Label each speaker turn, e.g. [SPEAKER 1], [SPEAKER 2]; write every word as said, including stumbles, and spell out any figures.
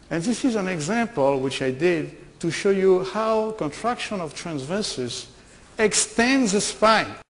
[SPEAKER 1] And this is an example which I did to show you how contraction of transversus extends the spine.